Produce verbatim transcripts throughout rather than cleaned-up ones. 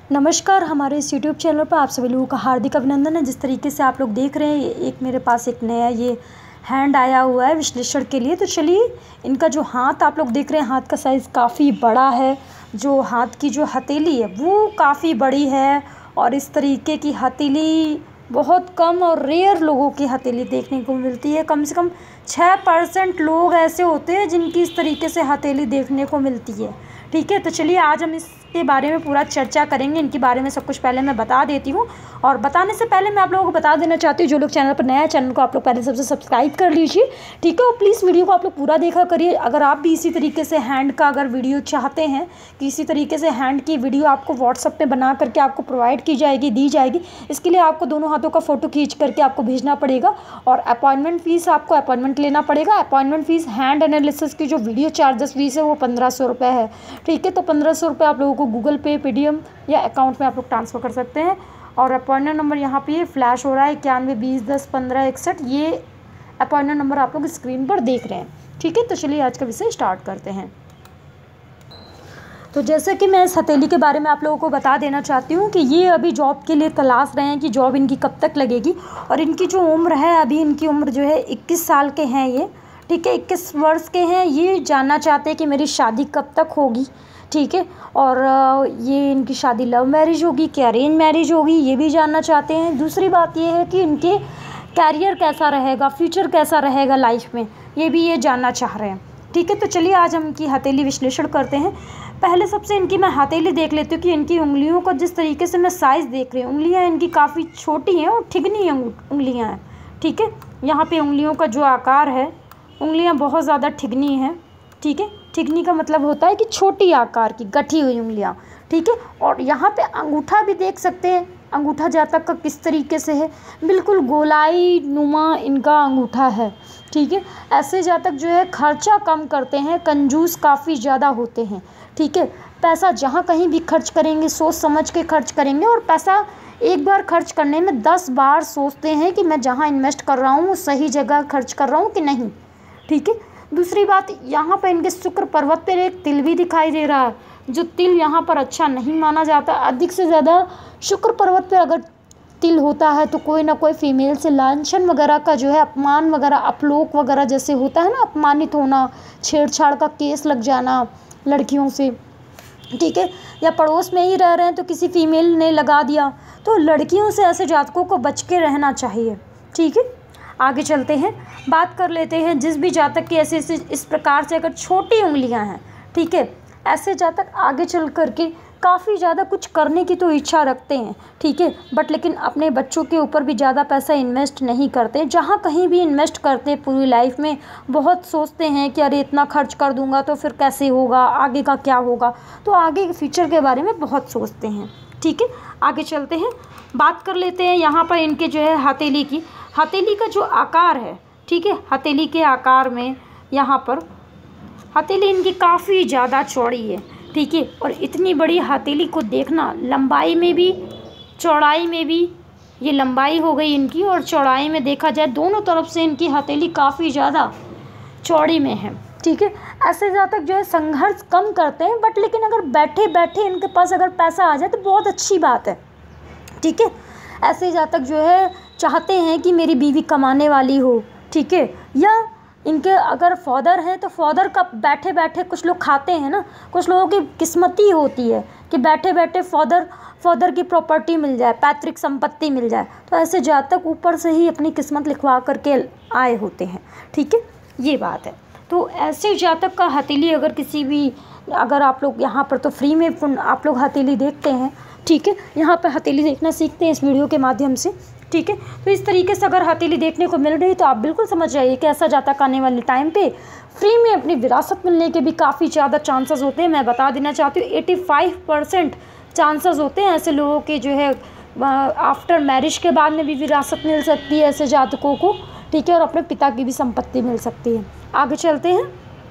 नमस्कार, हमारे इस यूट्यूब चैनल पर आप सभी लोगों का हार्दिक अभिनंदन है। जिस तरीके से आप लोग देख रहे हैं, एक मेरे पास एक नया ये हैंड आया हुआ है विश्लेषण के लिए। तो चलिए, इनका जो हाथ आप लोग देख रहे हैं, हाथ का साइज़ काफ़ी बड़ा है। जो हाथ की जो हथेली है वो काफ़ी बड़ी है और इस तरीके की हथेली बहुत कम और रेयर लोगों की हथेली देखने को मिलती है। कम से कम छः परसेंट लोग ऐसे होते हैं जिनकी इस तरीके से हथेली देखने को मिलती है। ठीक है, तो चलिए आज हम इसके बारे में पूरा चर्चा करेंगे। इनके बारे में सब कुछ पहले मैं बता देती हूँ, और बताने से पहले मैं आप लोगों को बता देना चाहती हूँ, जो लोग चैनल पर नया चैनल को आप लोग पहले सबसे सब्सक्राइब कर लीजिए। ठीक है, और प्लीज़ वीडियो को आप लोग पूरा देखा करिए। अगर आप भी इसी तरीके से हैंड का अगर वीडियो चाहते हैं कि इसी तरीके से हैंड की वीडियो आपको व्हाट्सअप में बना करके आपको प्रोवाइड की जाएगी दी जाएगी, इसके लिए आपको दोनों हाथों का फ़ोटो खींच करके आपको भेजना पड़ेगा और अपॉइंटमेंट फ़ीस आपको अपॉइंटमेंट लेना पड़ेगा। अपॉइंटमेंट फ़ीस हैंड एनालिसिस की जो वीडियो चार्जेस फीस है वो पंद्रह सौ रुपये है। ठीक है, तो पंद्रह सौ रुपये आप लोगों को गूगल पे, पेटीएम या अकाउंट में आप लोग ट्रांसफ़र कर सकते हैं। और अपॉइंटमेंट नंबर यहाँ पे फ्लैश हो रहा है इक्यानवे बीस दस पंद्रह इकसठ। ये अपॉइंटमेंट नंबर आप लोग स्क्रीन पर देख रहे हैं। ठीक है, तो चलिए आज का विषय स्टार्ट करते हैं। तो जैसे कि मैं इस हथेली के बारे में आप लोगों को बता देना चाहती हूँ कि ये अभी जॉब के लिए तलाश रहे हैं कि जॉब इनकी कब तक लगेगी। और इनकी जो उम्र है, अभी इनकी उम्र जो है इक्कीस साल के हैं ये। ठीक है, इक्कीस वर्ष के हैं। ये जानना चाहते हैं कि मेरी शादी कब तक होगी। ठीक है, और ये इनकी शादी लव मैरिज होगी कि अरेंज मैरिज होगी, ये भी जानना चाहते हैं। दूसरी बात ये है कि इनके कैरियर कैसा रहेगा, फ्यूचर कैसा रहेगा लाइफ में, ये भी ये जानना चाह रहे हैं। ठीक है, तो चलिए आज हम इनकी हथेली विश्लेषण करते हैं। पहले सबसे इनकी मैं हथेली देख लेती हूँ कि इनकी उंगलियों का जिस तरीके से मैं साइज़ देख रही हूँ, उंगलियाँ इनकी काफ़ी छोटी हैं और ठिगनी उंगलियाँ हैं। ठीक है, यहाँ पे उंगलियों का जो आकार है, उंगलियाँ बहुत ज़्यादा ठिगनी हैं। ठीक है, ठिगनी का मतलब होता है कि छोटी आकार की गठी हुई उंगलियाँ। ठीक है, और यहाँ पे अंगूठा भी देख सकते हैं। अंगूठा जातक का किस तरीके से है, बिल्कुल गोलाई नुमा इनका अंगूठा है। ठीक है, ऐसे जातक जो है खर्चा कम करते हैं, कंजूस काफ़ी ज़्यादा होते हैं। ठीक है, पैसा जहाँ कहीं भी खर्च करेंगे सोच समझ के खर्च करेंगे, और पैसा एक बार खर्च करने में दस बार सोचते हैं कि मैं जहाँ इन्वेस्ट कर रहा हूँ सही जगह खर्च कर रहा हूँ कि नहीं। ठीक है, दूसरी बात, यहाँ पर इनके शुक्र पर्वत पर एक तिल भी दिखाई दे रहा है, जो तिल यहाँ पर अच्छा नहीं माना जाता। अधिक से ज़्यादा शुक्र पर्वत पर अगर तिल होता है तो कोई ना कोई फीमेल से लांछन वगैरह का जो है, अपमान वगैरह, अपलोक वगैरह जैसे होता है ना, अपमानित होना, छेड़छाड़ का केस लग जाना लड़कियों से। ठीक है, या पड़ोस में ही रह रहे हैं तो किसी फीमेल ने लगा दिया, तो लड़कियों से ऐसे जातकों को बच के रहना चाहिए। ठीक है, आगे चलते हैं, बात कर लेते हैं जिस भी जातक की ऐसे ऐसे इस प्रकार से अगर छोटी उंगलियां हैं। ठीक है, ऐसे जातक आगे चल कर के काफ़ी ज़्यादा कुछ करने की तो इच्छा रखते हैं। ठीक है, बट लेकिन अपने बच्चों के ऊपर भी ज़्यादा पैसा इन्वेस्ट नहीं करते। जहाँ कहीं भी इन्वेस्ट करते हैं पूरी लाइफ में बहुत सोचते हैं कि अरे इतना खर्च कर दूंगा तो फिर कैसे होगा, आगे का क्या होगा, तो आगे के फ्यूचर के बारे में बहुत सोचते हैं। ठीक है, आगे चलते हैं, बात कर लेते हैं यहाँ पर इनके जो है हथेली की। हथेली का जो आकार है, ठीक है, हथेली के आकार में यहाँ पर हथेली इनकी काफ़ी ज़्यादा चौड़ी है। ठीक है, और इतनी बड़ी हथेली को देखना, लंबाई में भी चौड़ाई में भी, ये लंबाई हो गई इनकी, और चौड़ाई में देखा जाए दोनों तरफ से इनकी हथेली काफ़ी ज़्यादा चौड़ी में है। ठीक है, ऐसे जातक जो है संघर्ष कम करते हैं, बट लेकिन अगर बैठे बैठे इनके पास अगर पैसा आ जाए तो बहुत अच्छी बात है। ठीक है, ऐसे जातक जो है चाहते हैं कि मेरी बीवी कमाने वाली हो। ठीक है, या इनके अगर फादर हैं तो फादर का बैठे बैठे, कुछ लोग खाते हैं ना, कुछ लोगों की किस्मती होती है कि बैठे बैठे फादर फादर की प्रॉपर्टी मिल जाए, पैतृक संपत्ति मिल जाए, तो ऐसे जातक ऊपर से ही अपनी किस्मत लिखवा करके आए होते हैं। ठीक है, ये बात है। तो ऐसे जातक का हथेली अगर किसी भी, अगर आप लोग यहाँ पर तो फ्री में आप लोग हथेली देखते हैं। ठीक है, यहाँ पर हथेली देखना सीखते हैं इस वीडियो के माध्यम से। ठीक है, तो इस तरीके से अगर हथेली देखने को मिल रही तो आप बिल्कुल समझ जाइए कि ऐसा जातक आने वाले टाइम पे फ्री में अपनी विरासत मिलने के भी काफ़ी ज़्यादा चांसेस होते हैं। मैं बता देना चाहती हूँ पचासी परसेंट चांसेस होते हैं ऐसे लोगों के जो है आफ्टर मैरिज के बाद में भी विरासत मिल सकती है ऐसे जातकों को। ठीक है, और अपने पिता की भी संपत्ति मिल सकती है। आगे चलते हैं,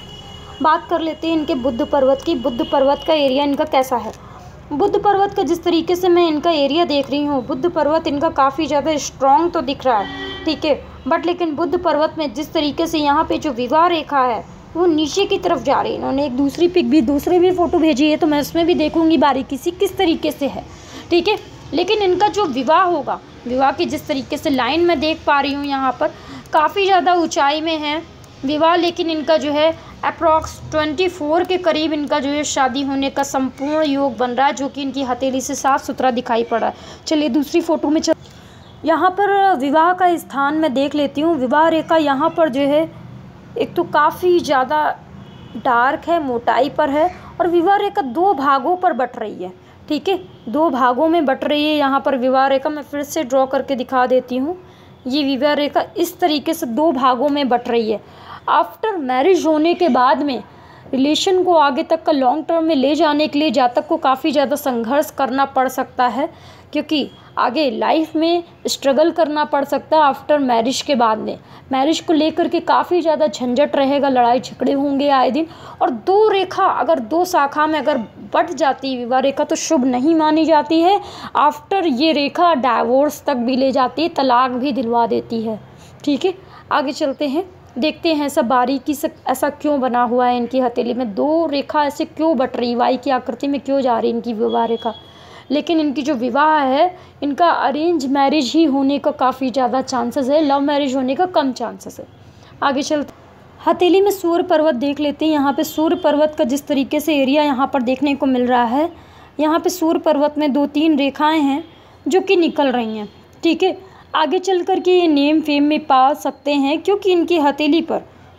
बात कर लेते हैं इनके बुद्ध पर्वत की। बुद्ध पर्वत का एरिया इनका कैसा है। बुद्ध पर्वत का जिस तरीके से मैं इनका एरिया देख रही हूँ, बुद्ध पर्वत इनका काफ़ी ज़्यादा स्ट्रॉन्ग तो दिख रहा है। ठीक है, बट लेकिन बुद्ध पर्वत में जिस तरीके से यहाँ पे जो विवाह रेखा है वो नीचे की तरफ जा रही है। इन्होंने एक दूसरी पिक भी दूसरी भी फ़ोटो भेजी है, तो मैं उसमें भी देखूँगी बारीकी से किस तरीके से है। ठीक है। लेकिन इनका जो विवाह होगा, विवाह की जिस तरीके से लाइन मैं देख पा रही हूँ यहाँ पर काफ़ी ज़्यादा ऊंचाई में है विवाह, लेकिन इनका जो है अप्रॉक्स चौबीस के करीब इनका जो है शादी होने का संपूर्ण योग बन रहा है, जो कि इनकी हथेली से साफ सुथरा दिखाई पड़ रहा है। चलिए दूसरी फोटो में चल, यहाँ पर विवाह का स्थान मैं देख लेती हूँ। विवाह रेखा यहाँ पर जो है एक तो काफ़ी ज़्यादा डार्क है, मोटाई पर है, और विवाह रेखा दो भागों पर बट रही है। ठीक है, दो भागों में बट रही है यहाँ पर विवाह रेखा। मैं फिर से ड्रॉ करके दिखा देती हूँ। ये विवाह रेखा इस तरीके से दो भागों में बट रही है। आफ्टर मैरिज होने के बाद में रिलेशन को आगे तक का लॉन्ग टर्म में ले जाने के लिए जातक को काफ़ी ज़्यादा संघर्ष करना पड़ सकता है, क्योंकि आगे लाइफ में स्ट्रगल करना पड़ सकता है। आफ्टर मैरिज के बाद में मैरिज को लेकर के काफ़ी ज़्यादा झंझट रहेगा, लड़ाई झगड़े होंगे आए दिन। और दो रेखा अगर दो शाखा में अगर बट जाती है विवाह रेखा तो शुभ नहीं मानी जाती है। आफ्टर ये रेखा डाइवोर्स तक भी ले जाती है, तलाक भी दिलवा देती है। ठीक है, आगे चलते हैं, देखते हैं ऐसा बारीकी से ऐसा क्यों बना हुआ है इनकी हथेली में, दो रेखा ऐसे क्यों बट रही, वाई की आकृति में क्यों जा रही इनकी विवाह रेखा। लेकिन इनकी जो विवाह है इनका अरेंज मैरिज ही होने का काफ़ी ज़्यादा चांसेस है, लव मैरिज होने का कम चांसेस है। आगे चलते हथेली में सूर्य पर्वत देख लेते हैं। यहाँ पे सूर्य पर्वत का जिस तरीके से एरिया यहाँ पर देखने को मिल रहा है, यहाँ पे सूर्य पर्वत में दो तीन रेखाएं हैं जो कि निकल रही हैं। ठीक है, आगे चल कर के ये नेम फेम में पा सकते हैं, क्योंकि इनकी हथेली पर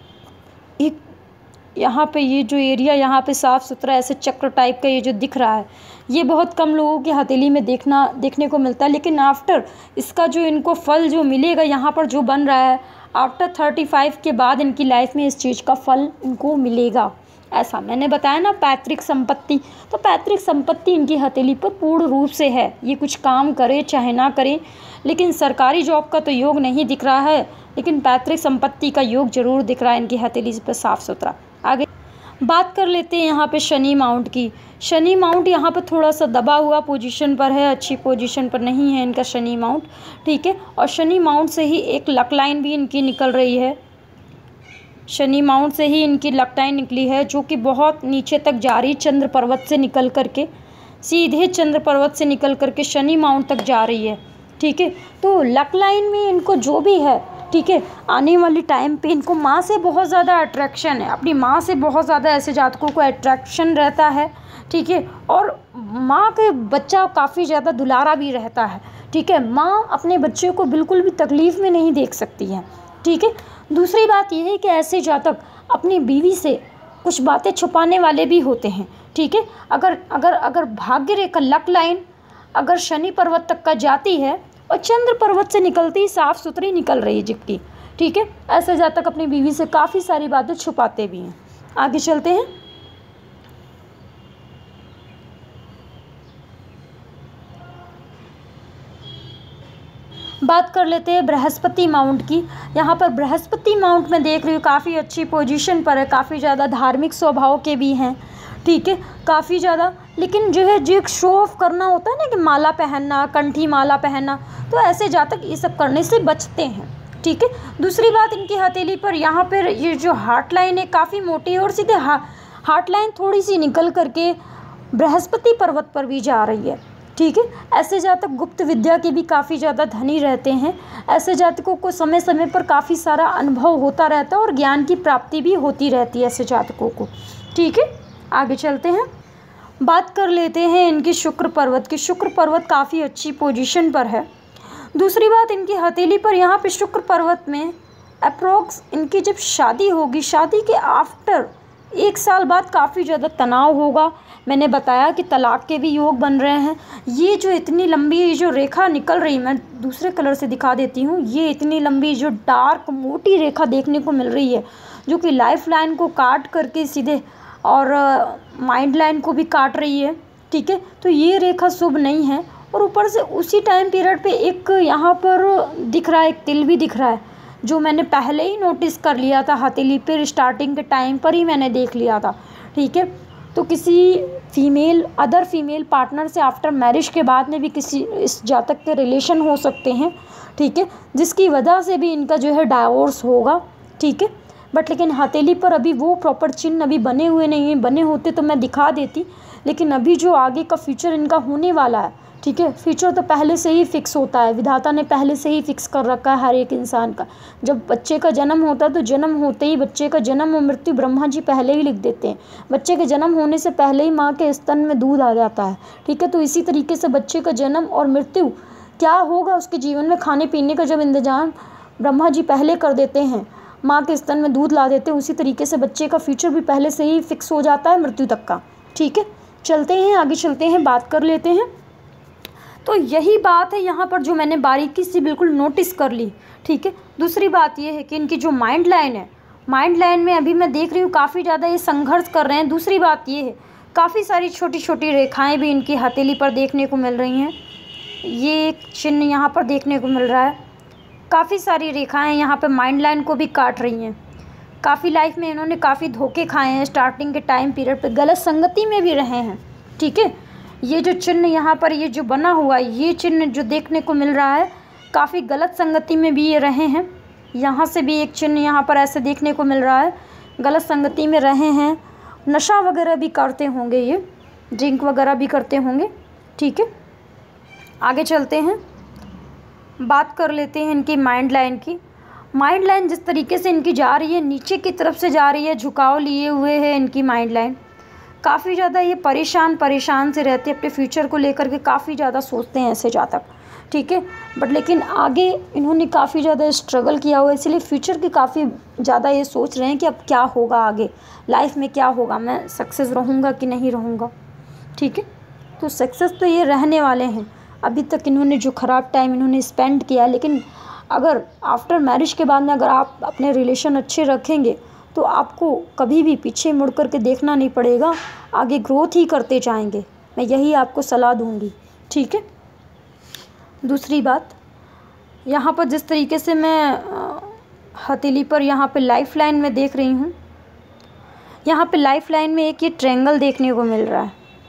एक यहाँ पे ये जो एरिया यहाँ पे साफ़ सुथरा ऐसे चक्र टाइप का ये जो दिख रहा है, ये बहुत कम लोगों की हथेली में देखना देखने को मिलता है। लेकिन आफ्टर इसका जो इनको फल जो मिलेगा यहाँ पर जो बन रहा है, आफ्टर थर्टी फाइव के बाद इनकी लाइफ में इस चीज़ का फल इनको मिलेगा। ऐसा मैंने बताया ना, पैतृक संपत्ति, तो पैतृक संपत्ति इनकी हथेली पर पूर्ण रूप से है। ये कुछ काम करे चाहे ना करें, लेकिन सरकारी जॉब का तो योग नहीं दिख रहा है, लेकिन पैतृक संपत्ति का योग जरूर दिख रहा है इनकी हथेली पर साफ सुथरा। आगे बात कर लेते हैं यहाँ पे शनि माउंट की। शनि माउंट यहाँ पे थोड़ा सा दबा हुआ पोजीशन पर है, अच्छी पोजीशन पर नहीं है इनका शनि माउंट। ठीक है, और शनि माउंट से ही एक लक लाइन भी इनकी निकल रही है, शनि माउंट से ही इनकी लक लाइन निकली है, जो कि बहुत नीचे तक जा रही, चंद्र पर्वत से निकल करके सीधे चंद्र पर्वत से निकल करके शनि माउंट तक जा रही है। ठीक है, तो लक लाइन में इनको जो भी है, ठीक है, आने वाली टाइम पे इनको माँ से बहुत ज़्यादा अट्रैक्शन है, अपनी माँ से बहुत ज़्यादा ऐसे जातकों को अट्रैक्शन रहता है। ठीक है, और माँ के बच्चा काफ़ी ज़्यादा दुलारा भी रहता है। ठीक है, माँ अपने बच्चे को बिल्कुल भी तकलीफ़ में नहीं देख सकती है। ठीक है, दूसरी बात यह है कि ऐसे जातक अपनी बीवी से कुछ बातें छुपाने वाले भी होते हैं। ठीक है, अगर अगर अगर भाग्य रेखा लक लाइन अगर शनि पर्वत तक का जाती है और चंद्र पर्वत से निकलती साफ सुथरी निकल रही है जिसकी, ठीक है, ऐसे जातक अपनी बीवी से काफ़ी सारी बातें छुपाते भी हैं। आगे चलते हैं, बात कर लेते हैं बृहस्पति माउंट की। यहाँ पर बृहस्पति माउंट में देख रही हूँ काफ़ी अच्छी पोजीशन पर है, काफ़ी ज़्यादा धार्मिक स्वभाव के भी हैं। ठीक है, काफ़ी ज़्यादा, लेकिन जो है जो एक शो ऑफ करना होता है ना कि माला पहनना, कंठी माला पहनना, तो ऐसे जातक ये सब करने से बचते हैं। ठीक है, दूसरी बात इनकी हथेली पर यहाँ पर ये जो हार्ट लाइन है काफ़ी मोटी है और सीधे हा, हार्ट लाइन थोड़ी सी निकल करके बृहस्पति पर्वत पर भी जा रही है। ठीक है, ऐसे जातक गुप्त विद्या के भी काफ़ी ज़्यादा धनी रहते हैं। ऐसे जातकों को समय समय पर काफ़ी सारा अनुभव होता रहता है और ज्ञान की प्राप्ति भी होती रहती है ऐसे जातकों को। ठीक है, आगे चलते हैं, बात कर लेते हैं इनकी शुक्र पर्वत की। शुक्र पर्वत काफ़ी अच्छी पोजीशन पर है। दूसरी बात, इनकी हथेली पर यहाँ पे शुक्र पर्वत में अप्रोक्स इनकी जब शादी होगी, शादी के आफ्टर एक साल बाद काफ़ी ज़्यादा तनाव होगा। मैंने बताया कि तलाक के भी योग बन रहे हैं। ये जो इतनी लंबी ये जो रेखा निकल रही, मैं दूसरे कलर से दिखा देती हूँ, ये इतनी लंबी जो डार्क मोटी रेखा देखने को मिल रही है, जो कि लाइफ लाइन को काट करके सीधे और माइंड लाइन को भी काट रही है। ठीक है, तो ये रेखा शुभ नहीं है। और ऊपर से उसी टाइम पीरियड पे एक यहाँ पर दिख रहा है, एक तिल भी दिख रहा है, जो मैंने पहले ही नोटिस कर लिया था हथेली पर, स्टार्टिंग के टाइम पर ही मैंने देख लिया था। ठीक है, तो किसी फीमेल अदर फीमेल पार्टनर से आफ्टर मैरिज के बाद में भी किसी इस जातक के रिलेशन हो सकते हैं। ठीक है, जिसकी वजह से भी इनका जो है डाइवोर्स होगा। ठीक है, बट लेकिन हथेली पर अभी वो प्रॉपर चिन्ह अभी बने हुए नहीं हैं। बने होते तो मैं दिखा देती, लेकिन अभी जो आगे का फ्यूचर इनका होने वाला है, ठीक है। फ्यूचर तो पहले से ही फिक्स होता है, विधाता ने पहले से ही फिक्स कर रखा है हर एक इंसान का। जब बच्चे का जन्म होता है तो जन्म होते ही बच्चे का जन्म और मृत्यु ब्रह्मा जी पहले ही लिख देते हैं। बच्चे के जन्म होने से पहले ही माँ के स्तन में दूध आ जाता है, ठीक है। तो इसी तरीके से बच्चे का जन्म और मृत्यु क्या होगा उसके जीवन में, खाने पीने का जब इंतजाम ब्रह्मा जी पहले कर देते हैं, माँ के स्तन में दूध ला देते हैं, उसी तरीके से बच्चे का फ्यूचर भी पहले से ही फिक्स हो जाता है मृत्यु तक का, ठीक है। चलते हैं आगे, चलते हैं, बात कर लेते हैं। तो यही बात है यहाँ पर जो मैंने बारीकी से बिल्कुल नोटिस कर ली, ठीक है। दूसरी बात ये है कि इनकी जो माइंड लाइन है, माइंड लाइन में अभी मैं देख रही हूँ काफ़ी ज़्यादा ये संघर्ष कर रहे हैं। दूसरी बात ये है काफ़ी सारी छोटी छोटी रेखाएं भी इनकी हथेली पर देखने को मिल रही हैं। ये एक चिन्ह यहाँ पर देखने को मिल रहा है, काफ़ी सारी रेखाएं यहाँ पर माइंड लाइन को भी काट रही हैं। काफ़ी लाइफ में इन्होंने काफ़ी धोखे खाए हैं, स्टार्टिंग के टाइम पीरियड पे गलत संगति में भी रहे हैं, ठीक है। ये जो चिन्ह यहाँ पर ये जो बना हुआ है, ये चिन्ह जो देखने को मिल रहा है, काफ़ी गलत संगति में भी ये रहे हैं। यहाँ से भी एक चिन्ह यहाँ पर ऐसे देखने को मिल रहा है, गलत संगति में रहे हैं। नशा वगैरह भी करते होंगे, ये ड्रिंक वगैरह भी करते होंगे, ठीक है। आगे चलते हैं, बात कर लेते हैं इनकी माइंड लाइन की। माइंड लाइन जिस तरीके से इनकी जा रही है, नीचे की तरफ से जा रही है, झुकाव लिए हुए है इनकी माइंड लाइन। काफ़ी ज़्यादा ये परेशान परेशान से रहते हैं, अपने फ्यूचर को लेकर के काफ़ी ज़्यादा सोचते हैं ऐसे जातक, ठीक है। बट लेकिन आगे इन्होंने काफ़ी ज़्यादा स्ट्रगल किया हुआ है, इसलिए फ्यूचर की काफ़ी ज़्यादा ये सोच रहे हैं कि अब क्या होगा, आगे लाइफ में क्या होगा, मैं सक्सेस रहूँगा कि नहीं रहूँगा, ठीक है। तो सक्सेस तो ये रहने वाले हैं। अभी तक इन्होंने जो ख़राब टाइम इन्होंने स्पेंड किया, लेकिन अगर आफ्टर मैरिज के बाद में अगर आप अपने रिलेशन अच्छे रखेंगे तो आपको कभी भी पीछे मुड़ कर के देखना नहीं पड़ेगा, आगे ग्रोथ ही करते जाएंगे। मैं यही आपको सलाह दूंगी, ठीक है। दूसरी बात, यहाँ पर जिस तरीके से मैं हथेली पर यहाँ पे लाइफ लाइन में देख रही हूँ, यहाँ पे लाइफ लाइन में एक ये ट्रायंगल देखने को मिल रहा है,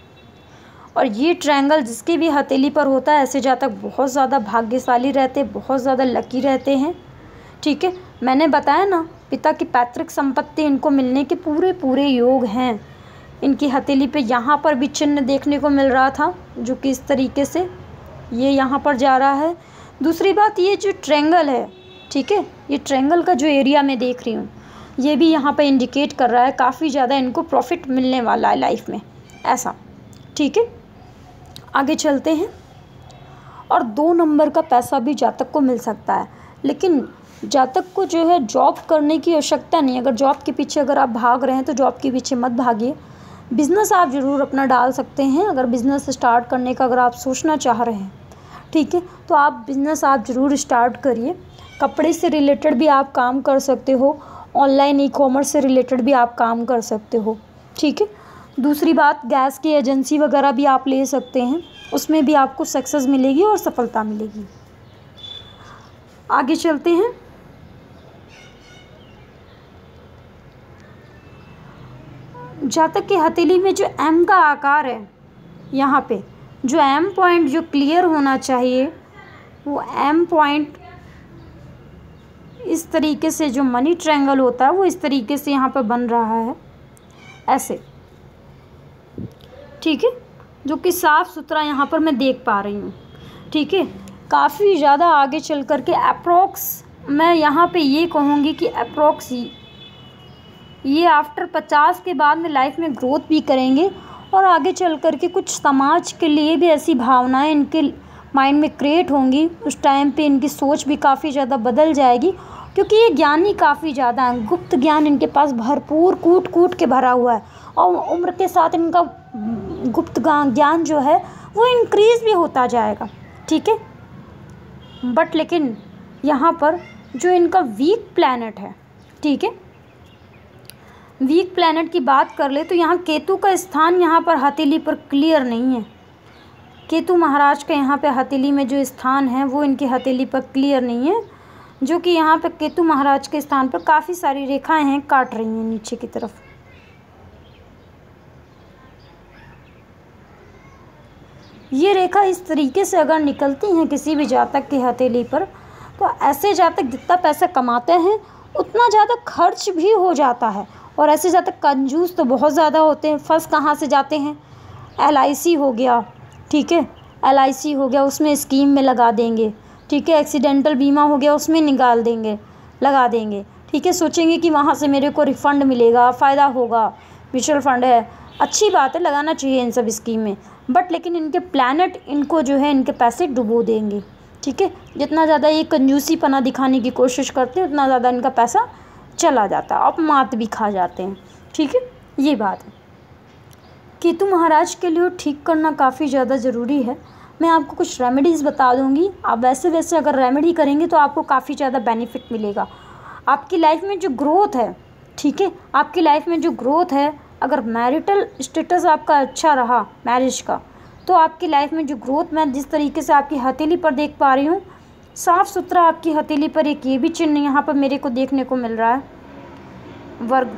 और ये ट्रायंगल जिसकी भी हथेली पर होता है, ऐसे जातक बहुत ज़्यादा भाग्यशाली रहते, बहुत ज़्यादा लकी रहते हैं, ठीक है। मैंने बताया ना, पिता की पैतृक संपत्ति इनको मिलने के पूरे पूरे योग हैं। इनकी हथेली पे यहाँ पर भी चिन्ह देखने को मिल रहा था, जो कि इस तरीके से ये यहाँ पर जा रहा है। दूसरी बात, ये जो ट्रायंगल है, ठीक है, ये ट्रायंगल का जो एरिया मैं देख रही हूँ, ये भी यहाँ पर इंडिकेट कर रहा है काफ़ी ज़्यादा इनको प्रॉफिट मिलने वाला है लाइफ में, ऐसा, ठीक है। आगे चलते हैं, और दो नंबर का पैसा भी जातक को मिल सकता है, लेकिन जातक को जो है जॉब करने की आवश्यकता नहीं। अगर जॉब के पीछे अगर आप भाग रहे हैं तो जॉब के पीछे मत भागिए। बिज़नेस आप ज़रूर अपना डाल सकते हैं, अगर बिज़नेस स्टार्ट करने का अगर आप सोचना चाह रहे हैं, ठीक है, तो आप बिज़नेस आप ज़रूर स्टार्ट करिए। कपड़े से रिलेटेड भी आप काम कर सकते हो, ऑनलाइन ई कॉमर्स से रिलेटेड भी आप काम कर सकते हो, ठीक है। दूसरी बात, गैस की एजेंसी वगैरह भी आप ले सकते हैं, उसमें भी आपको सक्सेस मिलेगी और सफलता मिलेगी। आगे चलते हैं, जातक की हथेली में जो एम का आकार है, यहाँ पे जो एम पॉइंट जो क्लियर होना चाहिए, वो एम पॉइंट इस तरीके से जो मनी ट्रायंगल होता है वो इस तरीके से यहाँ पर बन रहा है, ऐसे, ठीक है, जो कि साफ़ सुथरा यहाँ पर मैं देख पा रही हूँ, ठीक है। काफ़ी ज़्यादा आगे चल कर के अप्रोक्स मैं यहाँ पे ये कहूँगी कि अप्रोक्स ये आफ्टर पचास के बाद में लाइफ में ग्रोथ भी करेंगे, और आगे चल कर के कुछ समाज के लिए भी ऐसी भावनाएं इनके माइंड में क्रिएट होंगी। उस टाइम पे इनकी सोच भी काफ़ी ज़्यादा बदल जाएगी, क्योंकि ये ज्ञानी काफ़ी ज़्यादा हैं, गुप्त ज्ञान इनके पास भरपूर कूट कूट के भरा हुआ है, और उम्र के साथ इनका गुप्त ज्ञान जो है वो इंक्रीज़ भी होता जाएगा, ठीक है। बट लेकिन यहाँ पर जो इनका वीक प्लैनेट है, ठीक है, वीक प्लैनेट की बात कर ले तो यहाँ केतु का स्थान यहाँ पर हथेली पर क्लियर नहीं है। केतु महाराज का यहाँ पे हथेली में जो स्थान है वो इनकी हथेली पर क्लियर नहीं है, जो कि यहाँ पे केतु महाराज के स्थान पर काफ़ी सारी रेखाएं हैं, काट रही हैं नीचे की तरफ। ये रेखा इस तरीके से अगर निकलती हैं किसी भी जातक की हथेली पर, तो ऐसे जातक जितना पैसा कमाते हैं उतना ज़्यादा खर्च भी हो जाता है, और ऐसे जातक कंजूस तो बहुत ज़्यादा होते हैं। फंस कहाँ से जाते हैं, एल आई सी हो गया, ठीक है, एल आई सी हो गया उसमें स्कीम में लगा देंगे, ठीक है। एक्सीडेंटल बीमा हो गया उसमें निकाल देंगे, लगा देंगे, ठीक है। सोचेंगे कि वहाँ से मेरे को रिफ़ंड मिलेगा, फ़ायदा होगा, म्यूचुअल फ़ंड है, अच्छी बात है, लगाना चाहिए इन सब स्कीम में। बट लेकिन इनके प्लैनेट इनको जो है इनके पैसे डुबो देंगे, ठीक है। जितना ज़्यादा ये कंजूसीपना दिखाने की कोशिश करते हैं उतना ज़्यादा इनका पैसा चला जाता है और मात भी खा जाते हैं, ठीक है। ये बात है। केतु महाराज के लिए ठीक करना काफ़ी ज़्यादा ज़रूरी है। मैं आपको कुछ रेमेडीज़ बता दूंगी, आप वैसे वैसे अगर रेमेडी करेंगे तो आपको काफ़ी ज़्यादा बेनिफिट मिलेगा। आपकी लाइफ में जो ग्रोथ है, ठीक है, आपकी लाइफ में जो ग्रोथ है, अगर मैरिटल स्टेटस आपका अच्छा रहा मैरिज का, तो आपकी लाइफ में जो ग्रोथ, मैं जिस तरीके से आपकी हथेली पर देख पा रही हूँ, साफ़ सुथरा आपकी हथेली पर एक ये भी चिन्ह यहाँ पर मेरे को देखने को मिल रहा है, वर्ग।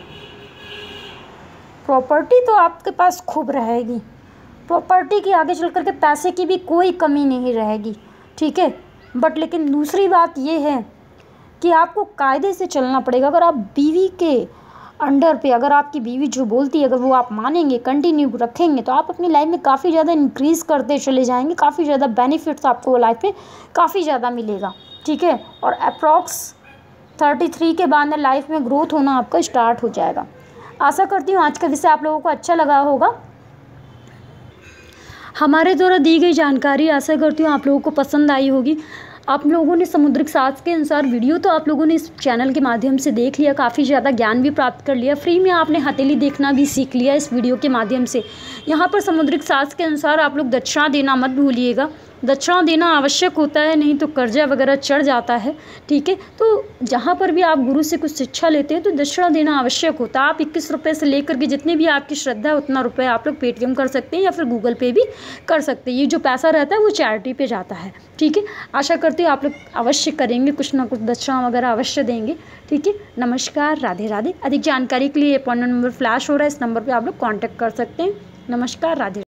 प्रॉपर्टी तो आपके पास खूब रहेगी, प्रॉपर्टी की आगे चल कर के पैसे की भी कोई कमी नहीं रहेगी, ठीक है। बट लेकिन दूसरी बात ये है कि आपको कायदे से चलना पड़ेगा। अगर आप बीवी के अंडर पे, अगर आपकी बीवी जो बोलती है अगर वो आप मानेंगे, कंटिन्यू रखेंगे, तो आप अपनी लाइफ में काफ़ी ज़्यादा इंक्रीज़ करते चले जाएंगे, काफ़ी ज़्यादा बेनिफिट्स आपको लाइफ में काफ़ी ज़्यादा मिलेगा, ठीक है। और अप्रॉक्स थर्टी थ्री के बाद में लाइफ में ग्रोथ होना आपका स्टार्ट हो जाएगा। आशा करती हूँ आज का विषय आप लोगों को अच्छा लगा होगा। हमारे द्वारा दी गई जानकारी आशा करती हूँ आप लोगों को पसंद आई होगी। आप लोगों ने समुद्रिक शास्त्र के अनुसार वीडियो तो आप लोगों ने इस चैनल के माध्यम से देख लिया, काफ़ी ज़्यादा ज्ञान भी प्राप्त कर लिया, फ्री में आपने हथेली देखना भी सीख लिया इस वीडियो के माध्यम से। यहाँ पर समुद्रिक शास्त्र के अनुसार आप लोग दक्षिणा देना मत भूलिएगा, दक्षिणा देना आवश्यक होता है, नहीं तो कर्जा वगैरह चढ़ जाता है, ठीक है। तो जहाँ पर भी आप गुरु से कुछ शिक्षा लेते हैं तो दक्षिणा देना आवश्यक होता है। आप इक्कीस रुपये से लेकर के जितने भी आपकी श्रद्धा है उतना रुपये आप लोग पेटीएम कर सकते हैं या फिर गूगल पे भी कर सकते हैं। ये जो पैसा रहता है वो चैरिटी पे जाता है, ठीक है। आशा करती हूँ आप लोग अवश्य करेंगे, कुछ ना कुछ दक्षिणा वगैरह अवश्य देंगे, ठीक है। नमस्कार, राधे राधे। अधिक जानकारी के लिए अपॉइंटमेंट नंबर फ्लैश हो रहा है, इस नंबर पर आप लोग कॉन्टैक्ट कर सकते हैं। नमस्कार, राधे।